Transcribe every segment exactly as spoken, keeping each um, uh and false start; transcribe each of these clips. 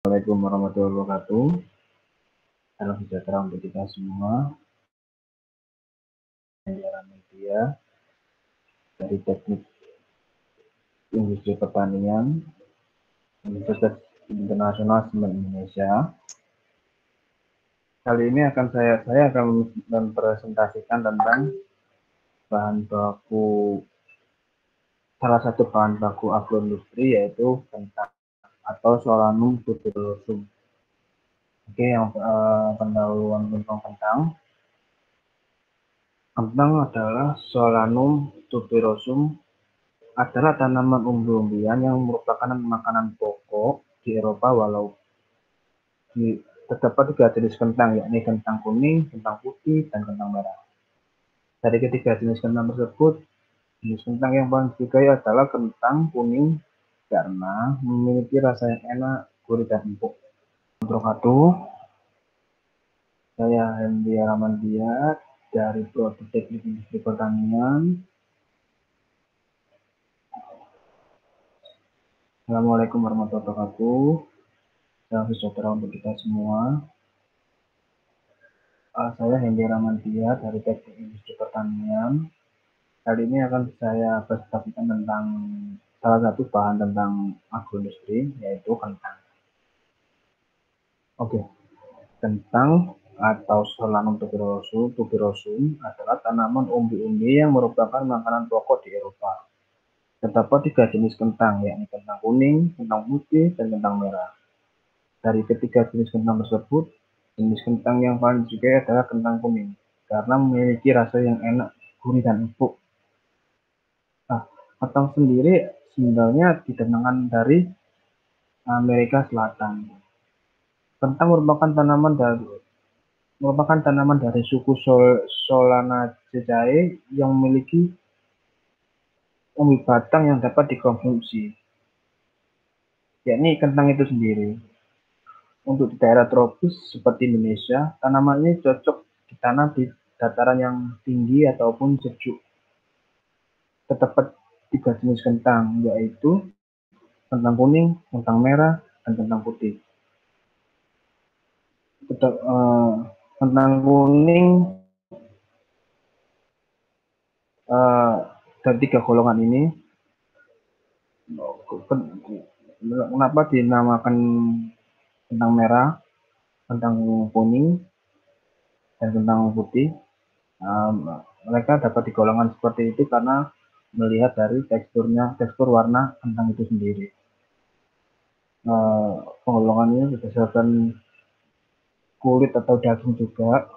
Assalamualaikum warahmatullahi wabarakatuh. Salam sejahtera untuk kita semua. Media dari Teknik Industri Pertanian Universitas Internasional Semen Indonesia. Kali ini akan saya saya akan mempresentasikan tentang bahan baku salah satu bahan baku agroindustri, yaitu kentang atau Solanum tuberosum. Oke, yang eh, pendahuluan tentang kentang. Kentang adalah Solanum tuberosum, adalah tanaman umbi-umbian yang merupakan makanan pokok di Eropa. Walau di, terdapat tiga jenis kentang, yakni kentang kuning, kentang putih, dan kentang merah. Dari ketiga jenis kentang tersebut, jenis kentang yang paling disukai adalah kentang kuning karena memiliki rasa yang enak, gurih, dan empuk. Untuk itu, saya Hendy Ramandia dari Prodi Teknik Industri Pertanian. Assalamualaikum warahmatullahi wabarakatuh. Salam sejahtera untuk kita semua. Uh, saya Hendy Ramandia dari Teknik Industri Pertanian. Kali ini akan saya presentasikan tentang salah satu bahan tentang agroindustri, yaitu kentang. Oke, okay. Kentang atau Solanum tuberosum, tuberosum adalah tanaman umbi-umbi yang merupakan makanan pokok di Eropa. Terdapat tiga jenis kentang, yakni kentang kuning, kentang putih, dan kentang merah. Dari ketiga jenis kentang tersebut, jenis kentang yang paling disukai adalah kentang kuning, karena memiliki rasa yang enak, gurih, dan empuk. Nah, kentang sendiri sebenarnya didatangkan dari Amerika Selatan. Kentang merupakan tanaman dari merupakan tanaman dari suku Sol, Solanaceae yang memiliki umbi batang yang dapat dikonsumsi, yakni kentang itu sendiri. Untuk di daerah tropis seperti Indonesia, tanaman ini cocok ditanam di dataran yang tinggi ataupun sejuk. Terdapat tiga jenis kentang, yaitu kentang kuning, kentang merah, dan kentang putih. Tetap, uh, kentang kuning uh, dari tiga golongan ini, kenapa dinamakan kentang merah, kentang kuning, dan kentang putih? Uh, mereka dapat digolongkan seperti itu karena melihat dari teksturnya, tekstur warna kentang itu sendiri. Uh, penggolongannya berdasarkan kulit atau daging juga.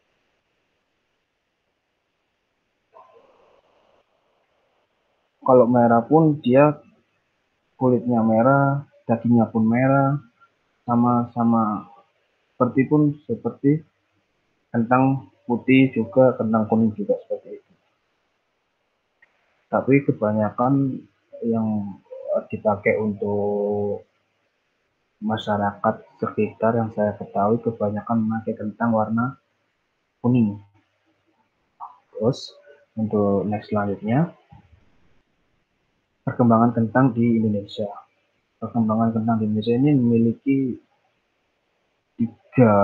Kalau merah pun dia kulitnya merah, dagingnya pun merah, sama-sama seperti pun seperti kentang putih juga, kentang kuning juga seperti itu. Tapi kebanyakan yang dipakai untuk masyarakat sekitar yang saya ketahui kebanyakan memakai kentang warna kuning. Terus untuk next selanjutnya, perkembangan kentang di Indonesia. Perkembangan kentang di Indonesia ini memiliki tiga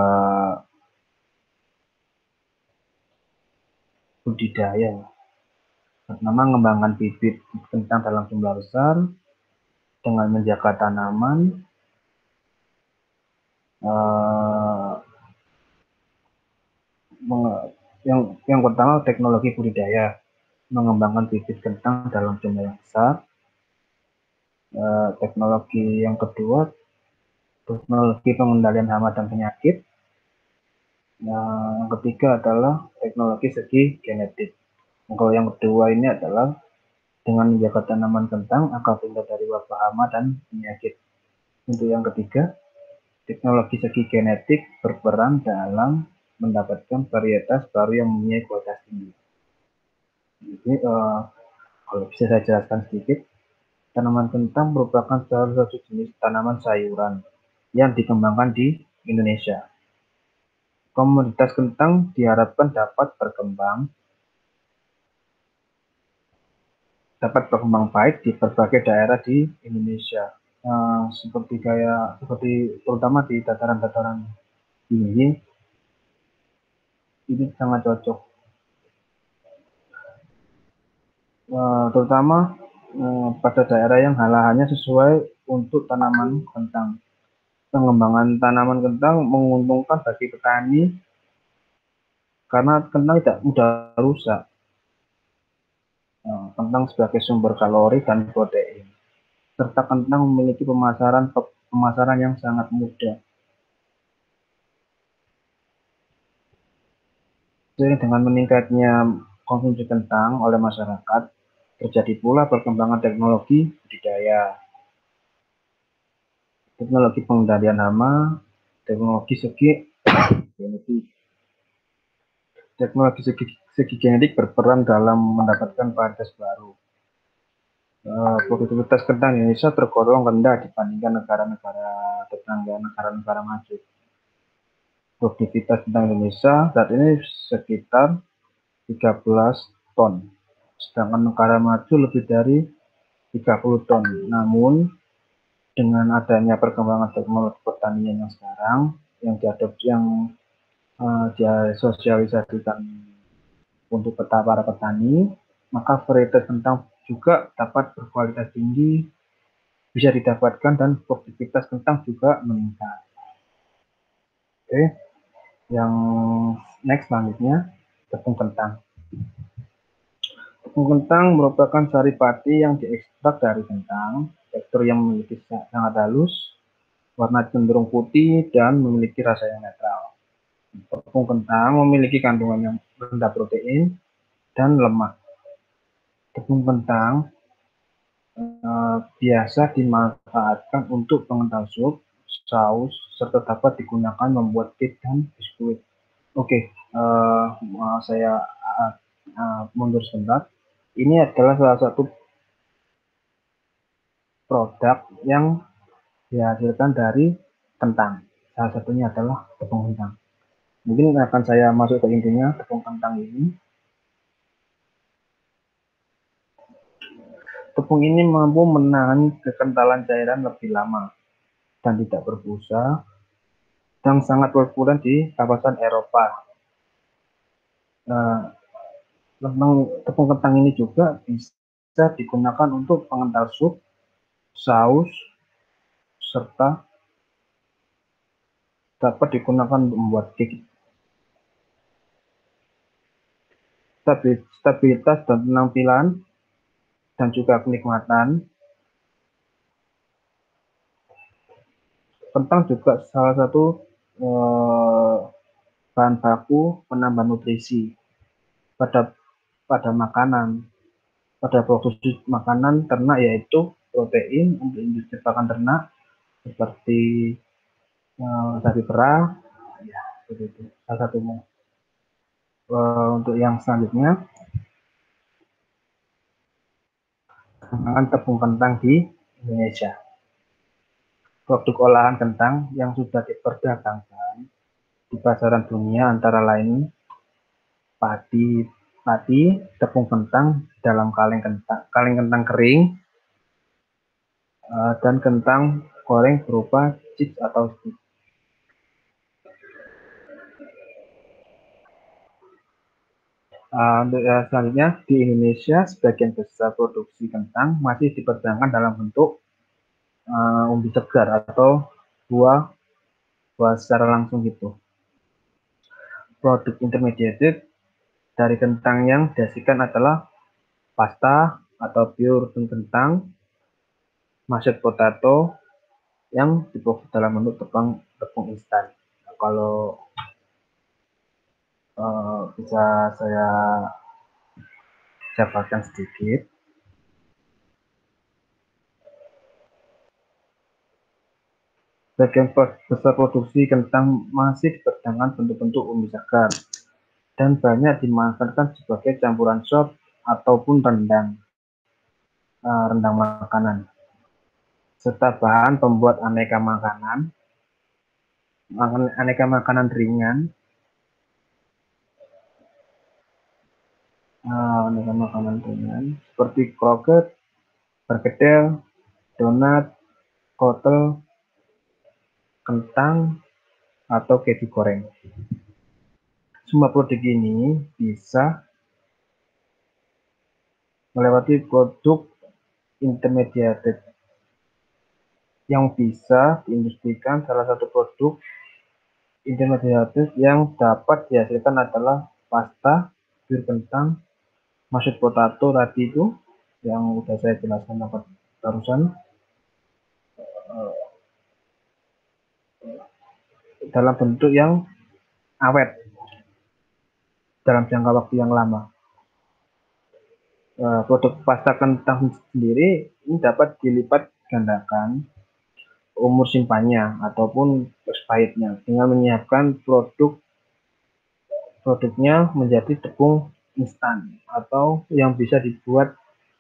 budidaya. Pertama, mengembangkan bibit kentang dalam jumlah besar dengan menjaga tanaman. Uh, yang yang pertama, teknologi budidaya, mengembangkan bibit kentang dalam jumlah yang besar. Uh, teknologi yang kedua, teknologi pengendalian hama dan penyakit. Nah, yang ketiga adalah teknologi segi genetik. Kalau yang kedua ini adalah dengan menjaga tanaman kentang agar terhindar dari wabah hama dan penyakit. Untuk yang ketiga, teknologi segi genetik berperan dalam mendapatkan varietas baru yang mempunyai kualitas tinggi. Jadi, uh, kalau bisa saya jelaskan sedikit, tanaman kentang merupakan salah satu jenis tanaman sayuran yang dikembangkan di Indonesia. Komoditas kentang diharapkan dapat berkembang dapat berkembang baik di berbagai daerah di Indonesia. uh, seperti kayak seperti terutama di dataran-dataran tinggi ini sangat cocok, uh, terutama uh, pada daerah yang lahannya sesuai untuk tanaman kentang. Pengembangan tanaman kentang menguntungkan bagi petani karena kentang tidak mudah rusak. Uh, kentang sebagai sumber kalori dan protein, serta kentang memiliki pemasaran pemasaran yang sangat mudah. Seiring dengan meningkatnya konsumsi kentang oleh masyarakat, terjadi pula perkembangan teknologi budidaya, teknologi pengendalian hama, teknologi segi genetik. Teknologi segi, segi genetik berperan dalam mendapatkan varietas baru. Uh, produktivitas kentang Indonesia tergolong rendah dibandingkan negara-negara tetangga, negara-negara maju. Produktivitas kentang Indonesia saat ini sekitar tiga belas ton, sedangkan negara maju lebih dari tiga puluh ton. Namun, dengan adanya perkembangan teknologi pertanian yang sekarang, yang diadopsi, yang uh, disosialisasikan untuk para petani, maka varietas kentang juga dapat berkualitas tinggi, bisa didapatkan, dan produktivitas kentang juga meningkat. Oke, yang next selanjutnya, tepung kentang. Tepung kentang merupakan sari pati yang diekstrak dari kentang, tekstur yang memiliki sangat halus, warna cenderung putih, dan memiliki rasa yang netral. Tepung kentang memiliki kandungan yang rendah protein dan lemak. Tepung kentang eh, biasa dimanfaatkan untuk pengental sup, saus, serta dapat digunakan membuat cake dan biskuit. Oke, uh, saya uh, uh, mundur sebentar. Ini adalah salah satu produk yang dihasilkan dari kentang. Salah satunya adalah tepung kentang. Mungkin akan saya masuk ke intinya. Tepung kentang ini, tepung ini mampu menahan kekentalan cairan lebih lama dan tidak berbusa, dan sangat populer di kawasan Eropa. Nah, tepung kentang ini juga bisa digunakan untuk pengental sup, saus, serta dapat digunakan untuk membuat cake. Stabilitas dan penampilan dan juga kenikmatan. Kentang juga salah satu eh, bahan baku penambah nutrisi pada pada makanan, pada produksi makanan ternak, yaitu protein untuk industri pakan ternak seperti eh, sapi perah, ya begitu. Salah satunya. Eh, untuk yang selanjutnya, pengembangan tepung kentang di Indonesia. Produk olahan kentang yang sudah diperdagangkan di pasaran dunia antara lain padi, padi, tepung kentang dalam kaleng kentang, kaleng kentang kering, uh, dan kentang goreng berupa chips atau stick. Uh, untuk uh, selanjutnya, di Indonesia sebagian besar produksi kentang masih diperdagangkan dalam bentuk uh, umbi segar atau buah buah secara langsung gitu. Produk intermediated dari kentang yang dihasilkan adalah pasta atau pure kentang, mashed potato yang diproses dalam bentuk tepung tepung instan. Nah, kalau uh, bisa saya jabarkan sedikit, bagian besar produksi kentang masih diperdagangkan bentuk-bentuk umbi segar dan banyak dimanfaatkan sebagai campuran sop ataupun rendang, uh, rendang makanan, serta bahan pembuat aneka makanan, aneka makanan ringan, uh, aneka makanan ringan seperti kroket, perkedel, donat, wortel, kentang, atau keju goreng. Semua produk ini bisa melewati produk intermediated yang bisa diindustrikan. Salah satu produk intermediated yang dapat dihasilkan adalah pasta, bir kentang, mashed potato tadi itu yang sudah saya jelaskan barusan, dalam bentuk yang awet dalam jangka waktu yang lama. Produk pasta kentang sendiri ini dapat dilipat gandakan umur simpannya ataupun expirednya dengan menyiapkan produk produknya menjadi tepung instan atau yang bisa dibuat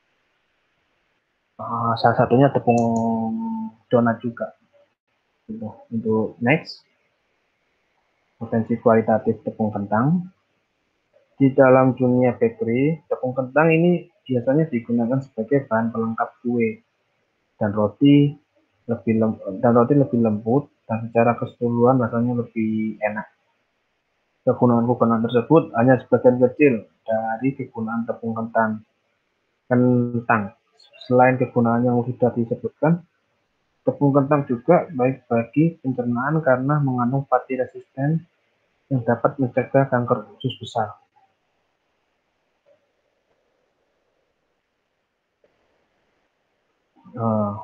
uh, salah satunya tepung donat juga. Untuk next, potensi kualitatif tepung kentang. Di dalam dunia bakery, tepung kentang ini biasanya digunakan sebagai bahan pelengkap kue dan roti lebih lem, dan roti lebih lembut dan secara keseluruhan rasanya lebih enak. Kegunaan-kegunaan tersebut hanya sebagian kecil dari kegunaan tepung kentang. Kentang, selain kegunaan yang sudah disebutkan, tepung kentang juga baik bagi pencernaan karena mengandung fatty resisten yang dapat mencegah kanker usus besar. Uh,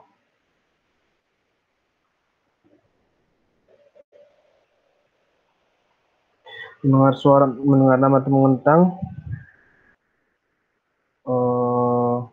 mendengar suara, mendengar nama tepung kentang, uh,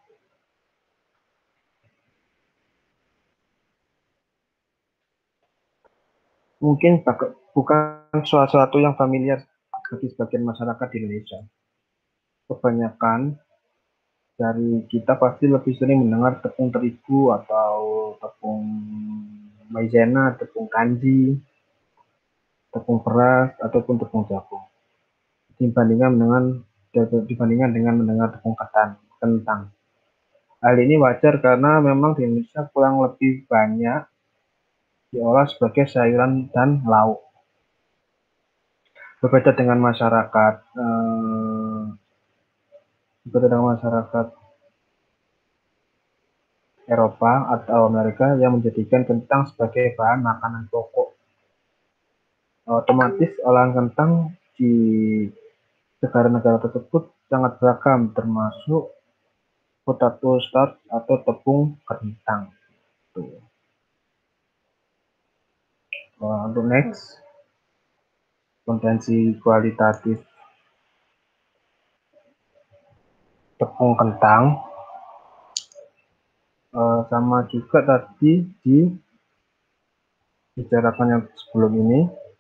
mungkin bukan sesuatu yang familiar bagi sebagian masyarakat di Indonesia. Kebanyakan dari kita pasti lebih sering mendengar tepung terigu atau tepung maizena, tepung kanji, tepung beras ataupun tepung jagung. Dibandingkan dengan dibandingkan dengan mendengar tepung ketan, kentang. Hal ini wajar karena memang di Indonesia kurang lebih banyak diolah sebagai sayuran dan lauk. Berbeda dengan masyarakat eh, berbeda dengan masyarakat Eropa atau Amerika yang menjadikan kentang sebagai bahan makanan pokok. Otomatis olahan kentang di negara-negara tersebut sangat beragam, termasuk potato starch atau tepung kentang. Tuh. Uh, untuk next, potensi kualitatif tepung kentang uh, sama juga tadi di bicarakan yang sebelum ini.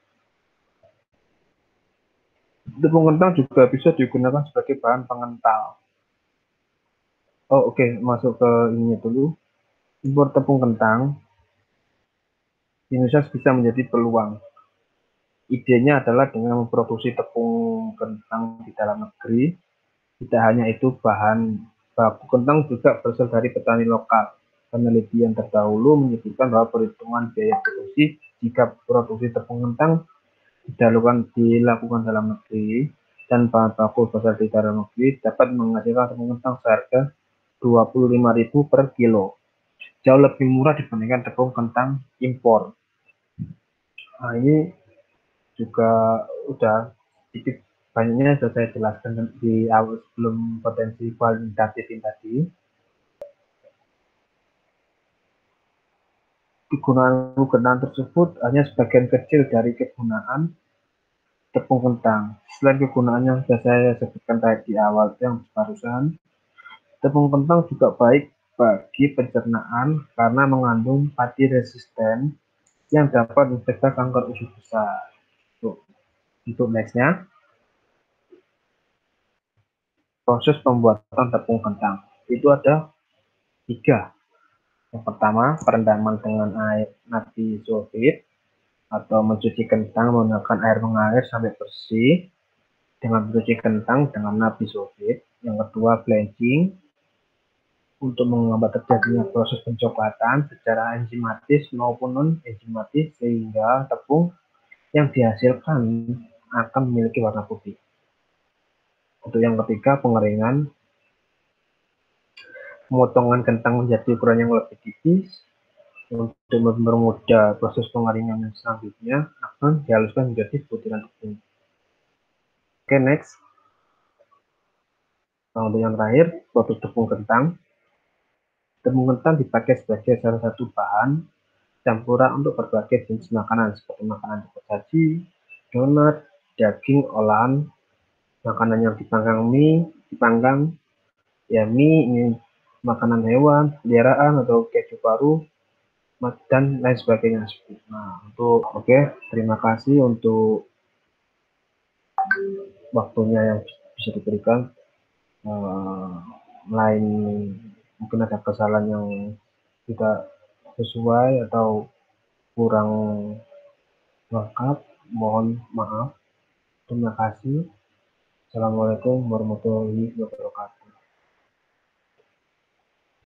Tepung kentang juga bisa digunakan sebagai bahan pengental. Oh oke, okay. Masuk ke ini dulu. Impor tepung kentang Indonesia bisa menjadi peluang. Idenya adalah dengan memproduksi tepung kentang di dalam negeri. Tidak hanya itu, bahan baku kentang juga berasal dari petani lokal. Penelitian terdahulu menyebutkan bahwa perhitungan biaya produksi jika produksi tepung kentang dilakukan, dilakukan dalam negeri dan bahan baku berasal di dalam negeri dapat menghasilkan tepung kentang seharga dua puluh lima ribu per kilo. Jauh lebih murah dibandingkan tepung kentang impor. Nah, ini juga udah sedikit banyaknya sudah saya jelaskan di awal sebelum potensi kualitatif tadi. Kegunaan-kegunaan tersebut hanya sebagian kecil dari kegunaan tepung kentang. Selain kegunaan yang sudah saya sebutkan tadi di awal yang barusan, tepung kentang juga baik bagi pencernaan karena mengandung fatty resisten yang dapat mencegah kanker usus besar. Tuh. Untuk nextnya, proses pembuatan tepung kentang itu ada tiga. Yang pertama, perendaman dengan air natrium sulfit atau mencuci kentang menggunakan air mengalir sampai bersih dengan mencuci kentang dengan natrium sulfit. Yang kedua, blanching untuk menghambat terjadinya proses pencoklatan secara enzimatis maupun non-enzimatis, sehingga tepung yang dihasilkan akan memiliki warna putih. Untuk yang ketiga, pengeringan. Pemotongan kentang menjadi ukuran yang lebih tipis untuk mempermudah proses pengeringan yang selanjutnya akan dihaluskan menjadi butiran tepung. Oke, next. Nah, untuk yang terakhir, produk tepung kentang. Tepung kentang dipakai sebagai salah satu bahan campuran untuk berbagai jenis makanan seperti makanan cepat saji, donat, daging olahan, makanan yang dipanggang mie, dipanggang, ya mie, mie makanan hewan, peliharaan atau keju paru, dan lain sebagainya. Nah, untuk oke, okay, terima kasih untuk waktunya yang bisa diberikan. Uh, lain mungkin ada kesalahan yang tidak sesuai atau kurang lengkap, mohon maaf. Terima kasih. Assalamualaikum warahmatullahi wabarakatuh.